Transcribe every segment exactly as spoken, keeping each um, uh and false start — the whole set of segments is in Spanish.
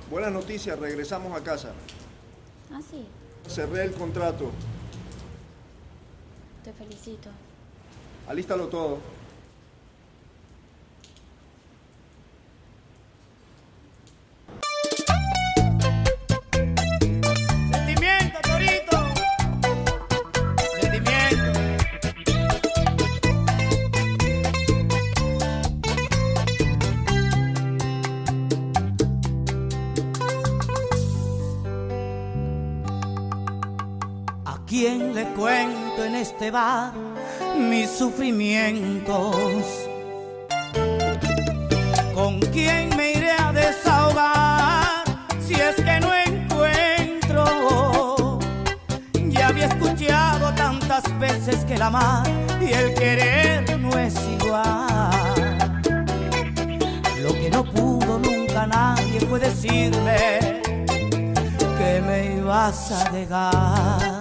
Buenas noticias, regresamos a casa. ¿Ah, sí? Cerré el contrato. Te felicito. Alístalo todo. Sentimiento, Torito. Sentimiento. ¿A quién le cuento en este bar mis sufrimientos? ¿Con quién me iré a desahogar si es que no encuentro? Ya había escuchado tantas veces que el amar y el querer no es igual. Lo que no pudo nunca nadie fue decirme que me ibas a dejar.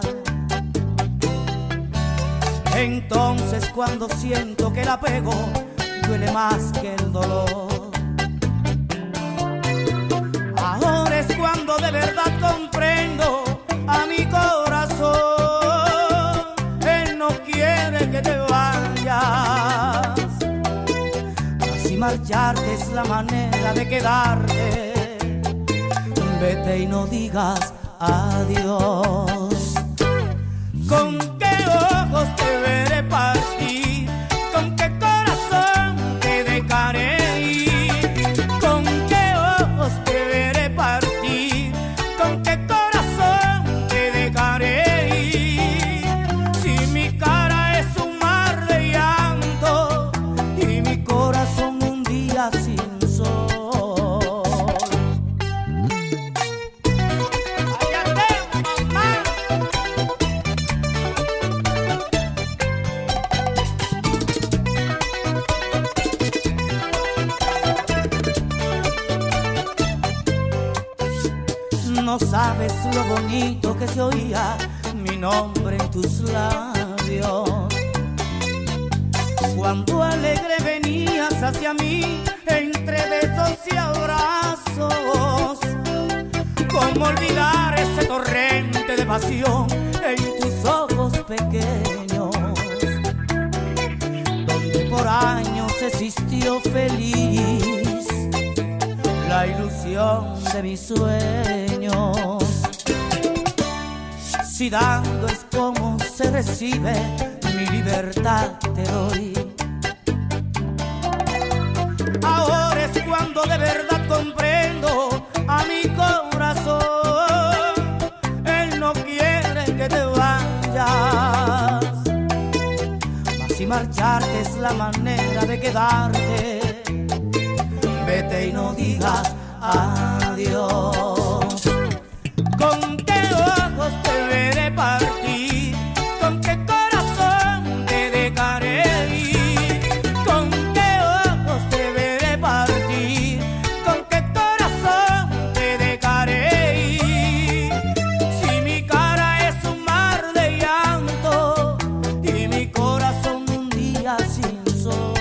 Entonces cuando siento que el apego duele más que el dolor, ahora es cuando de verdad comprendo a mi corazón. Él no quiere que te vayas, así marcharte es la manera de quedarte. Vete y no digas adiós. ¿Con qué ojos te veré partir? ¿Con qué corazón te dejaré ir? ¿Con qué ojos te veré partir? ¿Con qué corazón te dejaré ir? Si mi cara es un mar de llanto y mi corazón un día sin sol. No sabes lo bonito que se oía mi nombre en tus labios. Cuando alegre venías hacia mí entre besos y abrazos. ¿Cómo olvidar ese torrente de pasión en tus ojos pequeños? Donde por años existió feliz la ilusión de mis sueños. Si dando es como se recibe, mi libertad te doy. Ahora es cuando de verdad comprendo a mi corazón. Él no quiere que te vayas, mas si marcharte es la manera de quedarte. Vete y no digas adiós. ¿Con qué ojos te veré partir? ¿Con qué corazón te dejaré ir? ¿Con qué ojos te veré partir? ¿Con qué corazón te dejaré ir? Si mi cara es un mar de llanto y mi corazón un día sin sol.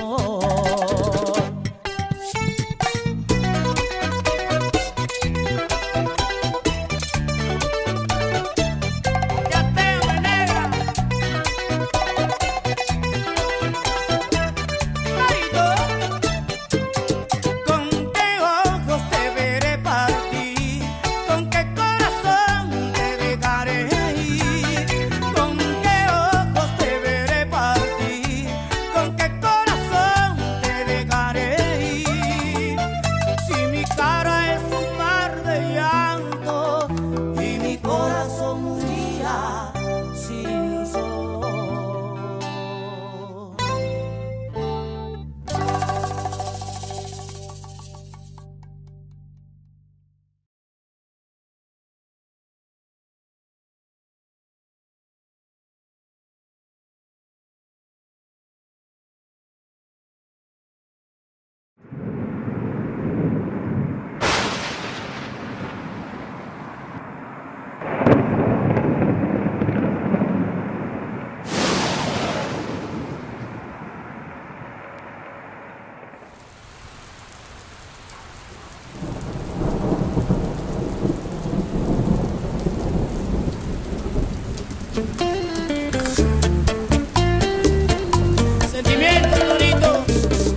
Sentimiento, Torito.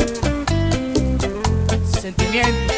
Sentimiento.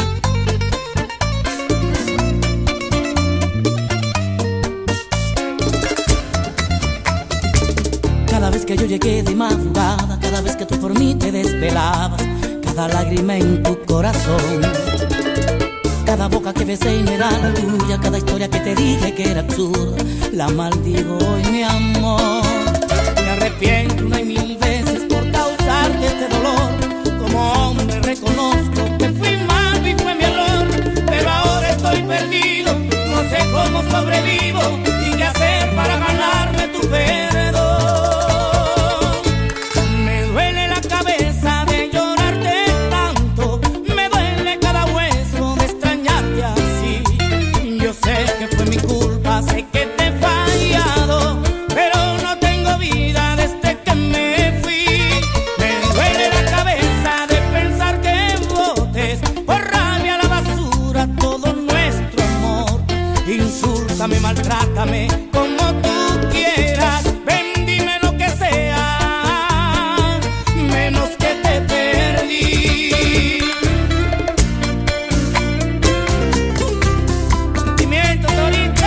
Cada vez que yo llegué de madrugada, cada vez que tú por mí te desvelabas, cada lágrima en tu corazón, cada boca que besé y no era la tuya, cada historia que te dije que era absurda, la maldigo hoy, mi amor. Me arrepiento una y mil veces por causarte este dolor. Como hombre reconozco que fui malo y fue mi error, pero ahora estoy perdido, no sé cómo sobrevivo y qué hacer para ganarme tu perdón. Me duele la cabeza de llorarte tanto, me duele cada hueso de extrañarte así. Yo sé que fue mi culpa, sé que te he fallado, pero no tengo vida desde que me fui. Me duele la cabeza de pensar que botes por rabia a la basura todo nuestro amor. Insúltame, maltrátame como tú quieras, ven, dime lo que sea, menos que te perdí. Sentimiento, Torito.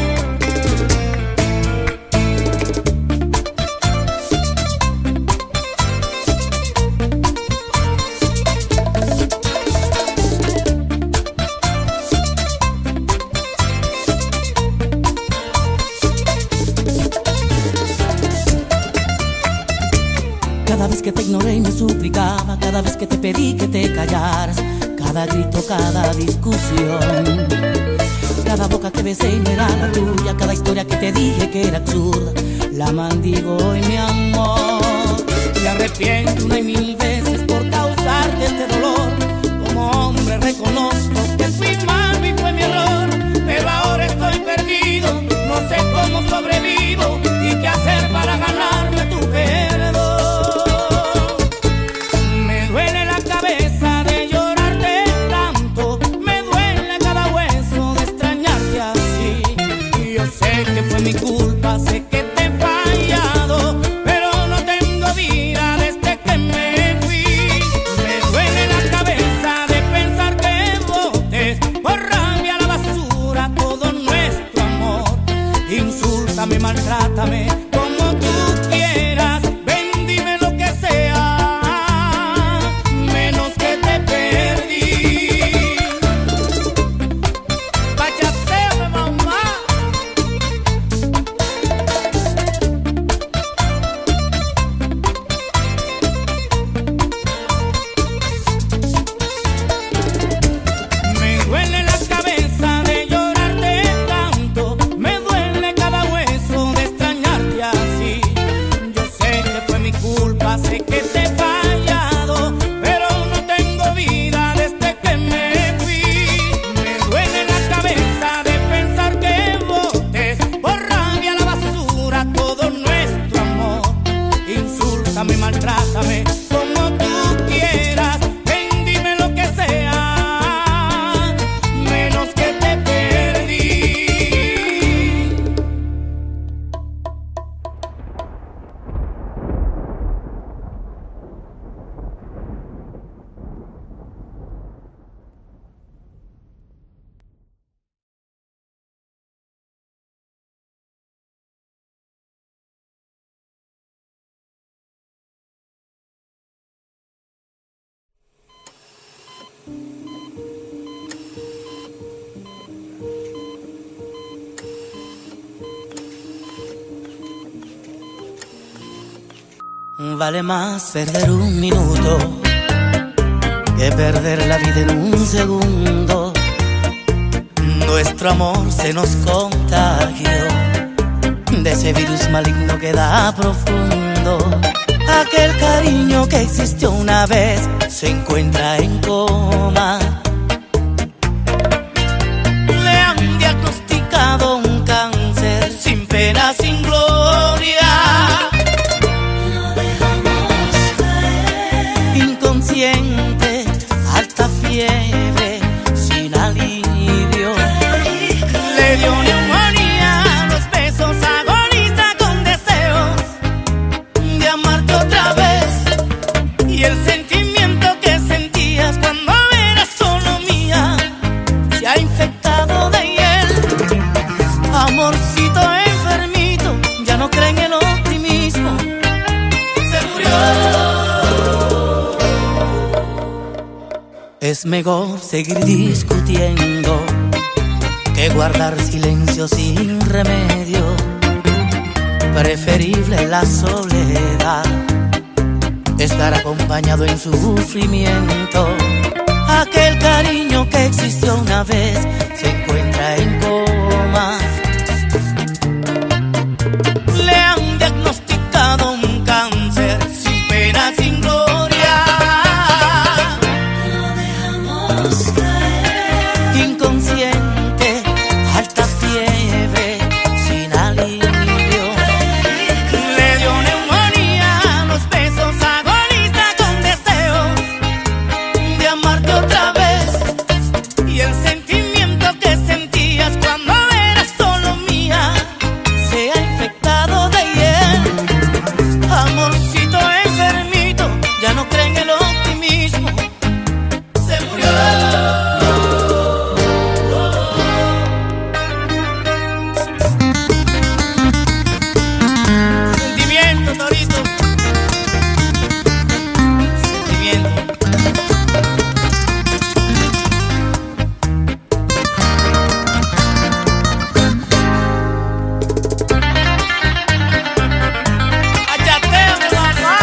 Cada vez que te ignoré y me suplicaba, cada vez que te pedí que te callaras, cada grito, cada discusión, cada boca que besé y no era la tuya, cada historia que te dije que era absurda, la maldigo hoy, mi amor. Me arrepiento una y mil veces por causarte este dolor. Como hombre reconozco que fui malo y fue mi error, pero ahora estoy perdido, no sé cómo sobrevivo y qué hacer para ganarme tu perdón. Me duele la cabeza de llorarte tanto, me duele cada hueso de extrañarte así. Y yo sé que fue mi culpa, sé que te he fallado, pero no tengo vida desde que me fui. Me duele la cabeza de pensar que botes por rabia a la basura todo nuestro amor. Insúltame, maltrátame como tú quieras, ven, dime lo que sea, menos que te perdí. Bachateame, mamá. Me duele la cabeza de llorarte tanto, me duele cada hueso de extrañarte así. Yo sé que fue mi culpa, sé que te he fallado, pero no tengo vida desde que me fui. Me duele la cabeza de pensar que botes por rabia a la basura todo nuestro amor. Insúltame, maltrátame como tú quieras, ven, dime lo que sea, menos que te perdí. Vale más perder un minuto que perder la vida en un segundo. Nuestro amor se nos contagió de ese virus maligno que da profundo. Aquel cariño que existió una vez se encuentra en coma. Le han diagnosticado un cáncer sin pena, sin gloria. Inconsciente, alta fiebre, sin alivio. Le dio neumonía, los besos agonizantes. creen el optimismo. Se murió. Es mejor seguir discutiendo que guardar silencio sin remedio. Preferible la soledad, estar acompañado en su sufrimiento. Aquel cariño que existió una vez se encuentra en coma. Le han diagnosticado un cáncer sin pena, sin gloria. Lo dejamos caer. Inconsciente, alta fiebre, sin alivio. Le dio neumonía, los besos agoniza con deseos de amarte otra vez. Y el sentimiento que sentías cuando eras solo mía se ha infectado de hiel. Amorcito enfermito, ya no cree en el optimismo. Se murió. Sentimiento, Torito. Sentimiento. Achateame, papá.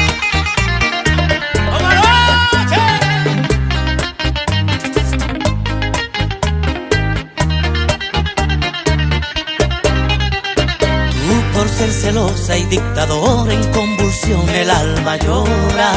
¡Como noche! Tú por ser celosa y dictadora en convulsión el alma llora.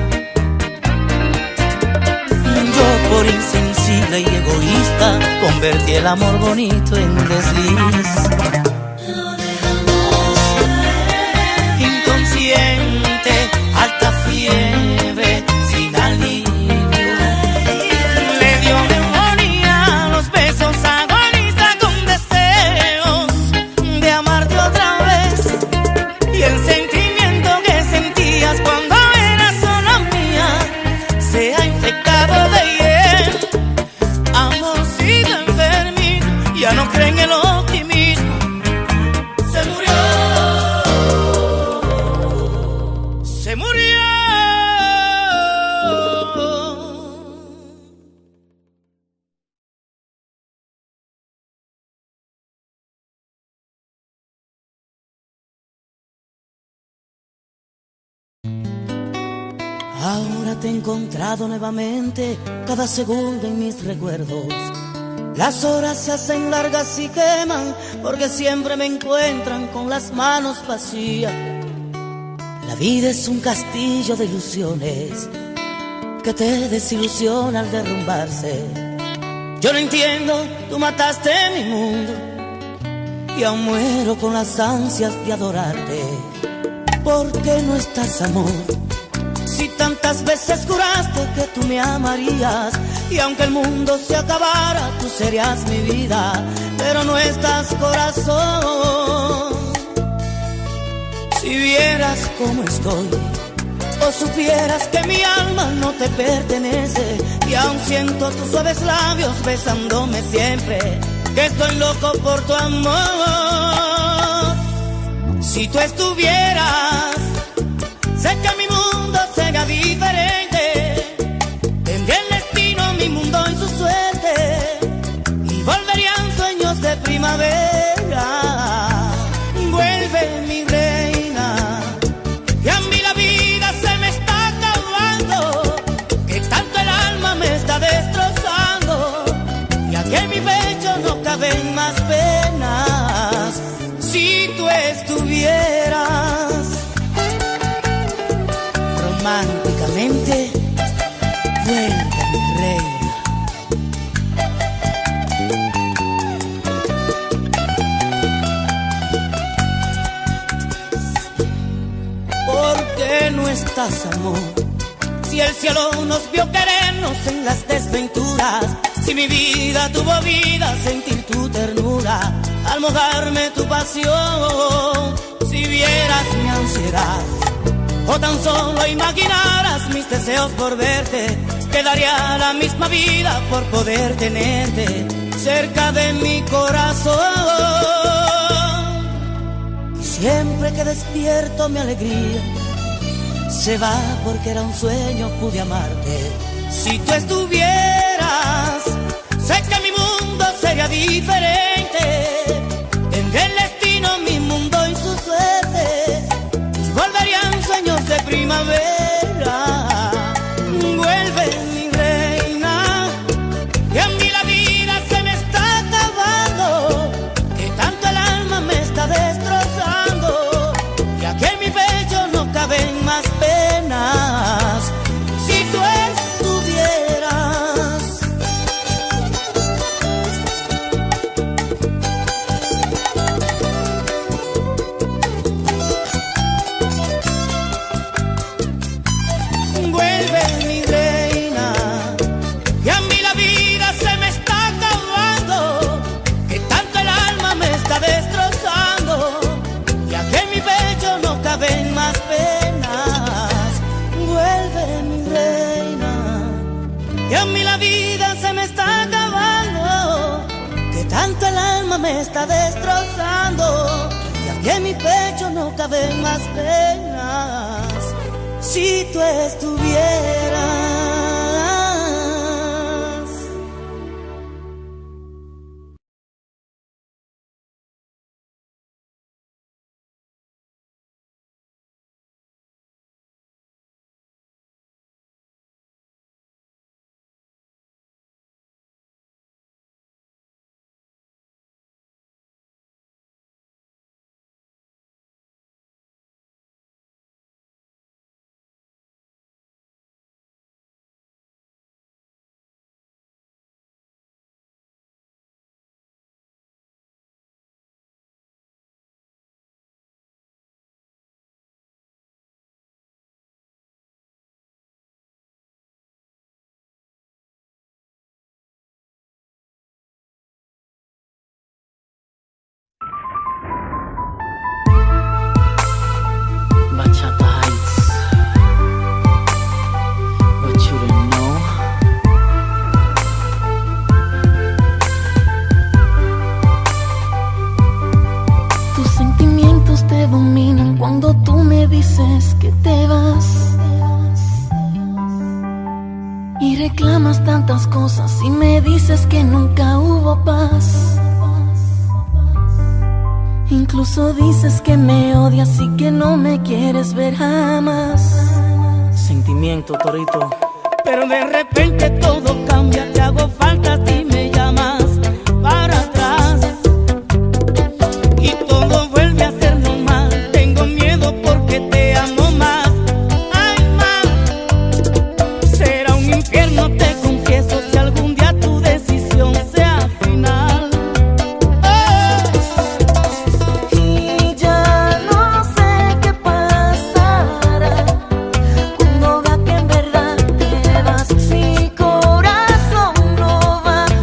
Yo por insensible y egoísta convertí el amor bonito en desliz. Lo dejamos caer. Inconsciente, alta fiebre, sin alivio. Le dio neumonía, los besos agoniza con deseos de amarte otra vez. Y el sentimiento que sentías cuando eras sola mía se ha infectado de hiel. Amorcito enfermito, ya no cree en el optimismo. Se murió. Se murió. Ahora te he encontrado nuevamente, cada segundo en mis recuerdos. Las horas se hacen largas y queman, porque siempre me encuentran con las manos vacías. La vida es un castillo de ilusiones que te desilusiona al derrumbarse. Yo no entiendo, tú mataste mi mundo y aún muero con las ansias de adorarte. ¿Por qué no estás, amor? Si tantas veces juraste que tú me amarías, y aunque el mundo se acabara, tú serías mi vida, pero no estás, corazón. Si vieras cómo estoy, o supieras que mi alma no te pertenece, y aún siento tus suaves labios besándome siempre, que estoy loco por tu amor. Si tú estuvieras, sé que mi mundo sería diferente. Tendría el destino, mi mundo y su suerte, y volverían sueños de primavera. Vuelve, mi reina, que a mí la vida se me está acabando, que tanto el alma me está destrozando, y aquí en mi pecho no caben más penas. Si tú estuvieras, románticamente, vuelve, mi reina. ¿Por qué no estás, amor? Si el cielo nos vio querernos en las desventuras, si mi vida tuvo vida, sentir tu ternura al mojarme tu pasión. Si vieras mi ansiedad, o tan solo imaginaras mis deseos por verte, quedaría la misma vida por poder tenerte cerca de mi corazón. Y si Siempre que despierto mi alegría se va porque era un sueño, pude amarte. Si tú estuvieras, sé que mi mundo sería diferente. Tendré el destino, mi mundo y su suerte. Volverían sueños de primavera. Vuelve mi reina, que a mí la vida se me está acabando, que tanto el alma me está destrozando, y aquí en mi pecho no caben más penas. Si tú estuvieras, vuelve mi reina, que a mí la vida se me está acabando, que tanto el alma me está destrozando, y aquí en mi pecho no caben más penas. Vuelve mi reina, que a mí la vida se me está acabando, que tanto el alma me está destrozando, y aquí en mi pecho no caben más penas. Si tú estuvieras. Bachata Heights, what you didn't know. Tus sentimientos te dominan cuando tú me dices que te vas, y reclamas tantas cosas y me dices que nunca hubo paz. Incluso dices que me odias y que no me quieres ver jamás. Sentimiento, Torito. Pero de repente todo cambia, te hago falta a ti, me llamas para atrás, y todo vuelve a ser normal. Tengo miedo porque te amo más. Ay, más, será un infierno, te confieso, si algún día tu decisión sea final. Cuando vea que en verdad te vas, mi corazón no va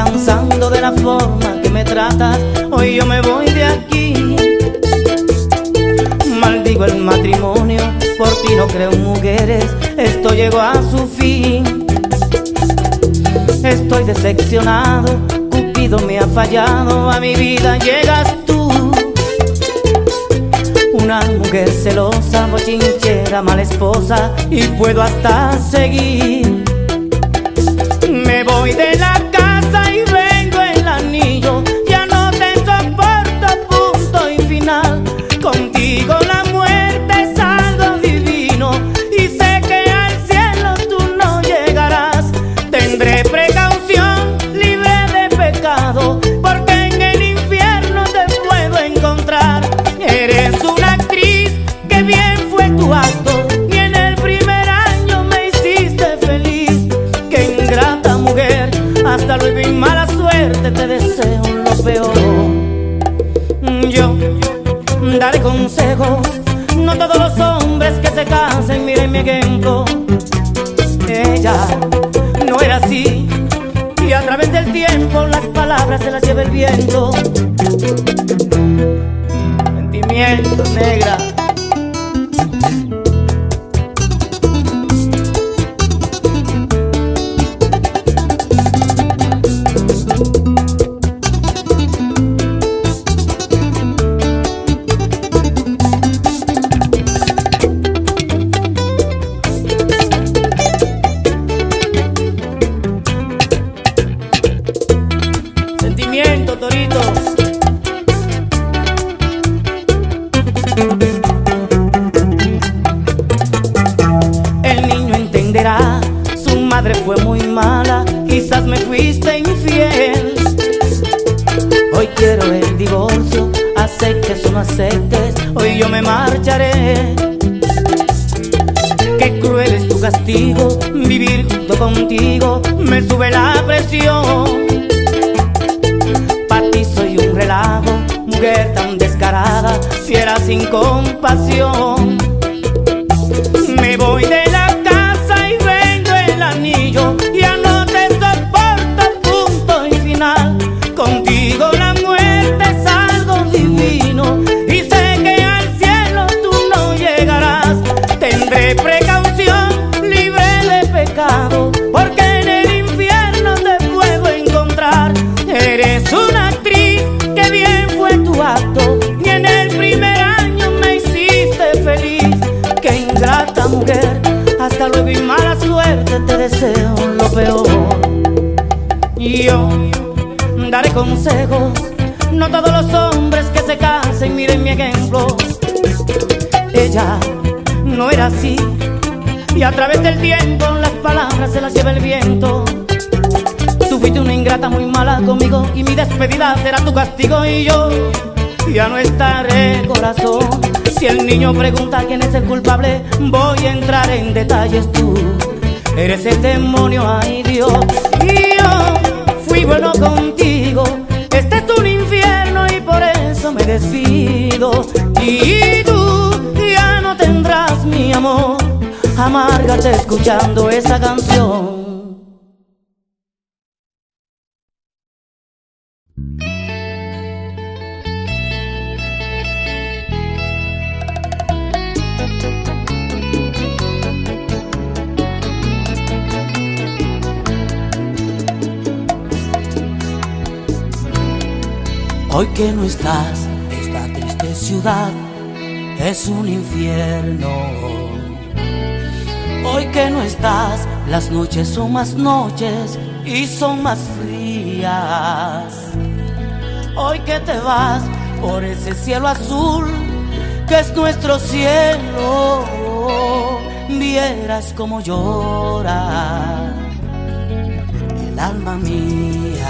cansando de la forma que me tratas, hoy yo me voy de aquí. Maldigo el matrimonio, por ti no creo en mujeres, esto llegó a su fin. Estoy decepcionado, Cupido me ha fallado, a mi vida llegas tú. Una mujer celosa, bochinchera, mala esposa, y puedo hasta seguir. Me voy de la casa y vengo el anillo, ya no te soporto, punto y final. Contigo la muerte es algo divino, y sé que al cielo tú no llegarás. Tendré precaución, libre de pecado, porque en el infierno te puedo encontrar. Eres una actriz, que bien fue tu acto, y en el primer año me hiciste feliz. Qué ingrata mujer, hasta luego y mala suerte, te deseo lo peor. Yo daré consejos, no todos los hombres que se casen miren mi ejemplo. Ella no era así, y a través del tiempo las palabras se las lleva el viento. Sentimiento, negra. Sentimiento, Torito. El niño entenderá, su madre fue muy mala, quizás me fuiste infiel. Hoy quiero el divorcio, aceptes o no aceptes, hoy yo me marcharé. Qué cruel es tu castigo, vivir junto contigo me sube la presión. Soy un relajo, mujer tan descarada, fiera sin compasión. Me voy de la casa y vengo el anillo, ya no te soporto, punto y final. Contigo la muerte es algo divino, y sé que al cielo tú no llegarás. Tendré precaución, libre de pecado, porque en el infierno te puedo encontrar. Eres una actriz, que bien fue tu acto, y en el primer año me hiciste feliz. Qué ingrata mujer, hasta luego y mala suerte, te deseo lo peor. Y yo daré consejos, no todos los hombres que se casen miren mi ejemplo. Ella no era así, y a través del tiempo las palabras se las lleva el viento. Tú fuiste una ingrata muy mala conmigo, y mi despedida será tu castigo, y yo ya no estaré, corazón. Si el niño pregunta quién es el culpable, voy a entrar en detalles. Tú eres el demonio, ay Dios. Y yo fui bueno contigo, este es un infierno y por eso me despido. Y tú ya no tendrás mi amor, amárgate escuchando esa canción. Hoy que no estás, esta triste ciudad es un infierno. Hoy que no estás, las noches son más noches y son más frías. Hoy que te vas por ese cielo azul que es nuestro cielo, vieras como llora el alma mía.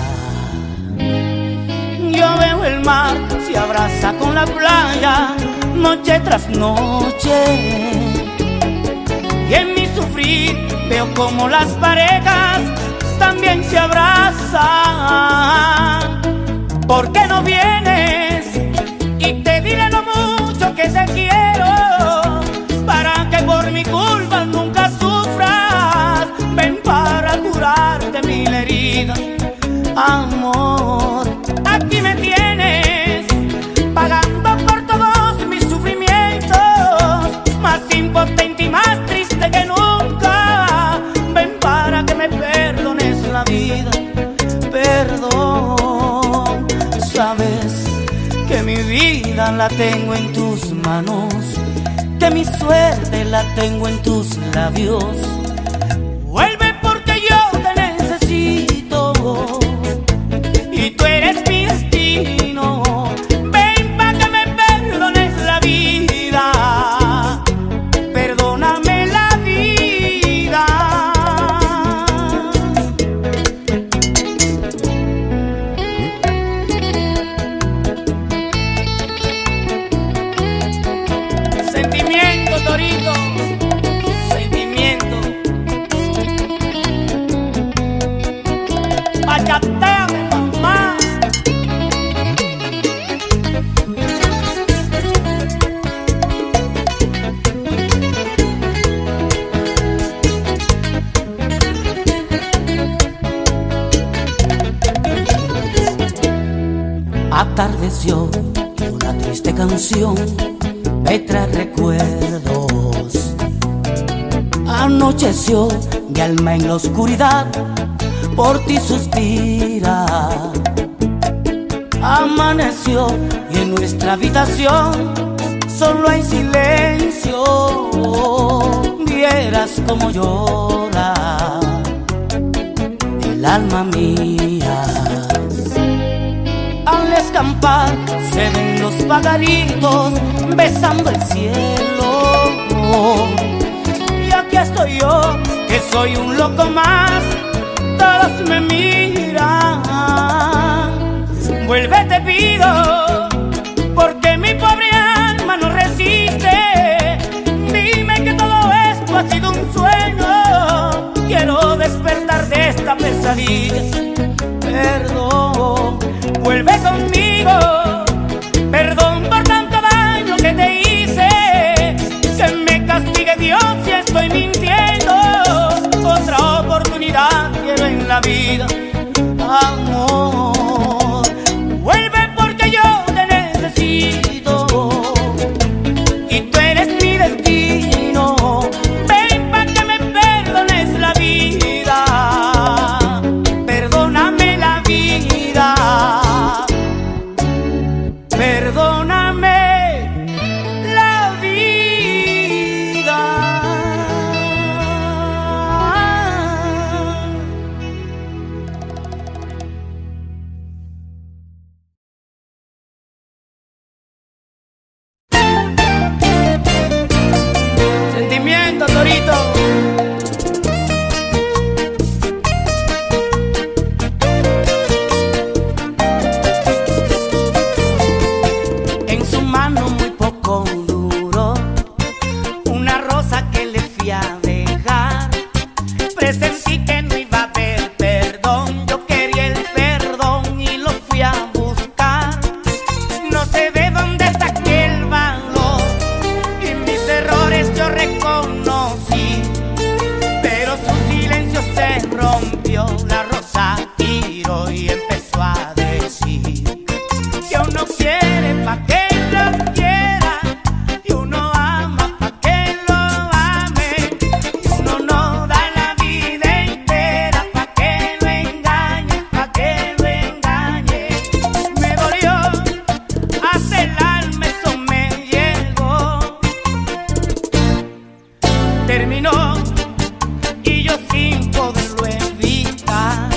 Yo veo el mar, se abraza con la playa, noche tras noche. Y en mi sufrir veo como las parejas también se abrazan. ¿Por qué no vienes? Y te diré lo mucho que te quiero, para que por mi culpa nunca sufras. Ven para curarte mil heridas. Ah, vida la tengo en tus manos, que mi suerte la tengo en tus labios. Vuelve porque yo te necesito y tú eres mi destino. Ven pa' que me perdones la vida, perdóname la vida. Sentimiento, Torito, sentimiento. Bachateame, mamá. Atardeció una triste canción, me trae recuerdos. Anocheció mi alma en la oscuridad, por ti suspira. Amaneció y en nuestra habitación solo hay silencio. Vieras como llora el alma mía. Al escampar se ven los pajaritos besando el cielo. Y aquí estoy yo, que soy un loco más, todos me miran. Vuelve te pido, porque mi pobre alma no resiste. Dime que todo esto ha sido un sueño, quiero despertar de esta pesadilla. Perdón, vuelve conmigo, perdón por tanto daño que te hice. Que me castigue Dios si estoy mintiendo. Otra oportunidad quiero en la vida, amor. Vuelve porque yo te necesito y tú eres mi destino. Ven pa' que me perdones la vida, perdóname la vida, perdóname la vida. Sentimiento, Torito. En su mano muy poco duro, una rosa que le fui a dejar. Presentí que no iba a haber perdón, yo quería el perdón y lo fui a buscar. No sé de dónde saqué el valor y mis errores yo reconocí, pero su silencio se rompió. La rosa giró y empezó a decir que uno quiere pa' que lo quiera, y uno ama pa' que lo ame, y uno no da la vida entera pa' que lo engañe, pa' que lo engañe. Me dolió hasta el alma, eso me llegó. Terminó y yo sin poderlo evitar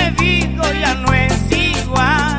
te digo ya no es igual.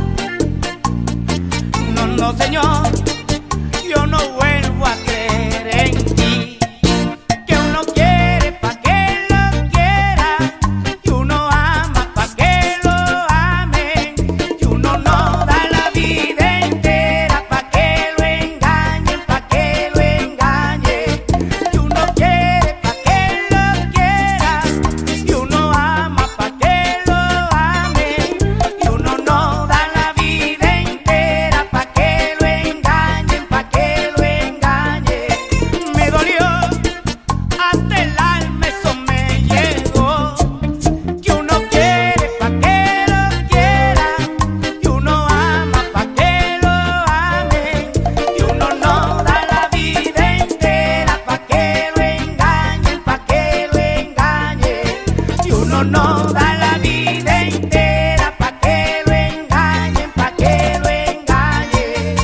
No, no señor, yo no vuelvo a creer en ti. Que uno quiere pa' que lo quiera, y uno ama pa' que lo amen, y uno no da la vida entera pa' que lo engañen, pa' que lo engañen. Y uno quiere pa' que lo quiera, y uno ama pa' que lo amen, y uno no da la vida entera pa' que lo engañen, pa' que lo engañen. Me dolió hasta el alma, eso me llegó. Que uno quiere pa' que lo quiera, y uno ama pa' que lo amen, y uno no da la vida entera pa' que lo engañen, pa' que lo engañen. Y uno no da la vida entera pa' que lo engañen, pa' que lo engañen.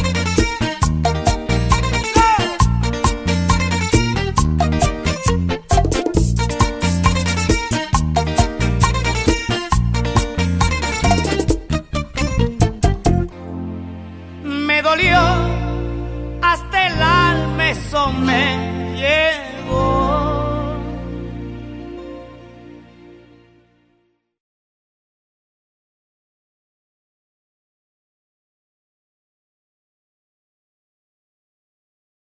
Me dolió hasta el alma, eso me